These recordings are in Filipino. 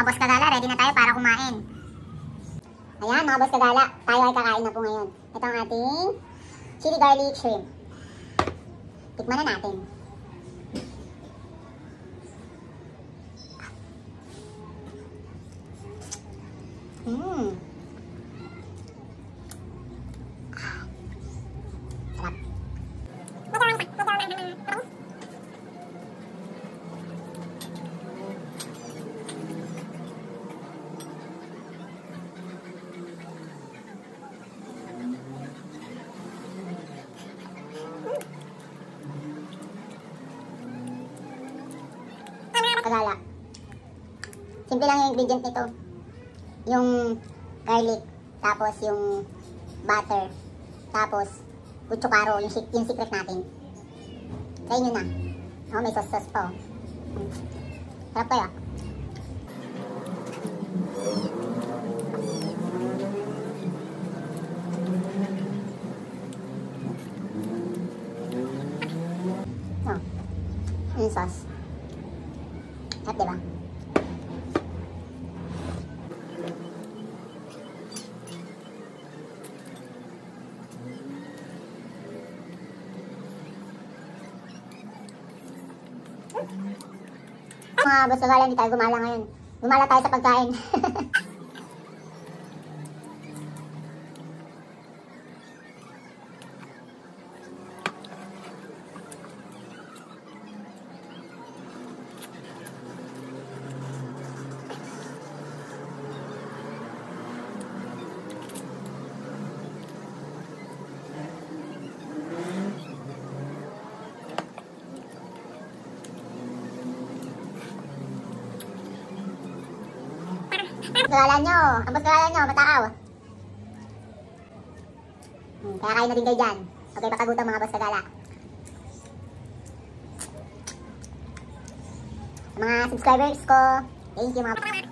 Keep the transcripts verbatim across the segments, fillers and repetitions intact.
Mga boss kagala, ready na tayo para kumain. Ayan mga boss kagala, tayo ay kakain na po ngayon. Ito ang ating chili garlic shrimp. Tikman na natin. Mmm. Sarap. Kagala. Simple lang yung ingredient nito. Yung garlic, tapos yung butter, tapos kutsukaro, yung, yung secret natin. Try nyo na. Oh, may sauce-sauce pa. Oh. Sarap kaya. Oh. Yung sauce. Sarap, diba? Mga boss kagala, hindi tayo gumala ngayon. Gumala tayo sa pagkain. Kagala nyo, ang boss kagala nyo, mataaw. Hmm, kaya kain na din kayo dyan. Okay, pakagutan mga boss kagala. Sa mga subscribers ko, thank you mga boss.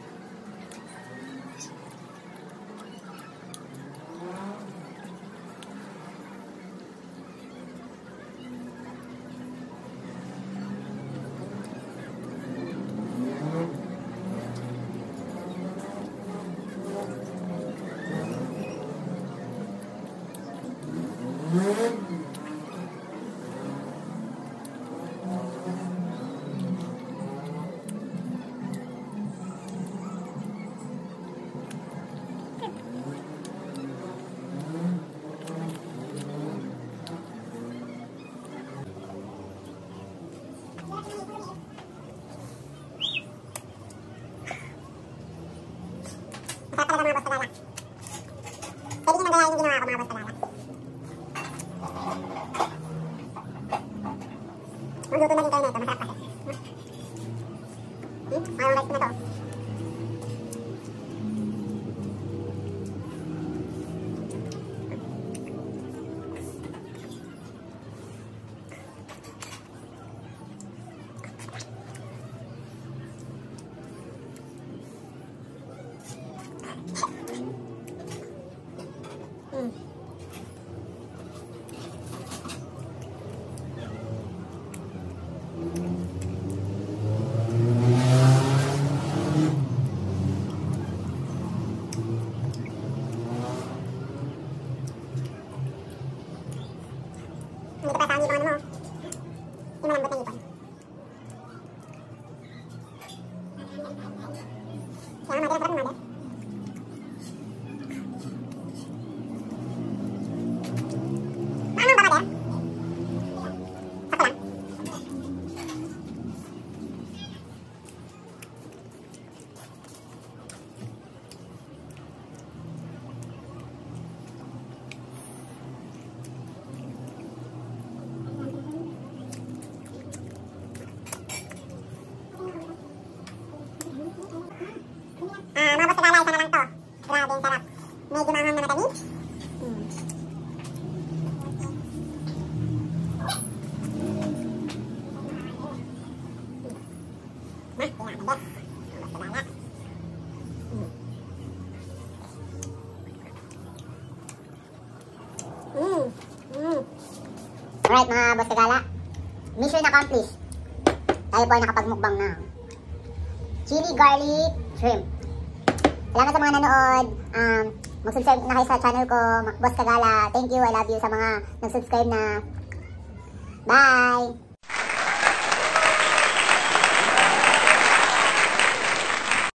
Masarap talaga mga boss kagala. Pwede nyo nagayain yung ginawa ko mga boss kagala. Magluto na din kayo nito, masarap kasi. Hmm? Ayaw rice ko na to. Hmm. Hindi pa tawag yung ano mo. Hindi malambot na ipon. Kaya nga, matilang sarap naman eh. Ah, mga boss kagala, isa na lang to. Grabe, ang sarap. Medyo maanghang na matamis. Hmm. Nah, tingnan ko, boss. Mga boss kagala. Hmm. Hmm. Hmm. Alright mga boss kagala. Mission accomplished. Tayo po ay nakapagmukbang na. Chili garlic shrimp. Salamat sa mga nanood. Um, mag-subscribe na kayo sa channel ko, Boss Kagala. Thank you, I love you sa mga nag-subscribe na. Bye!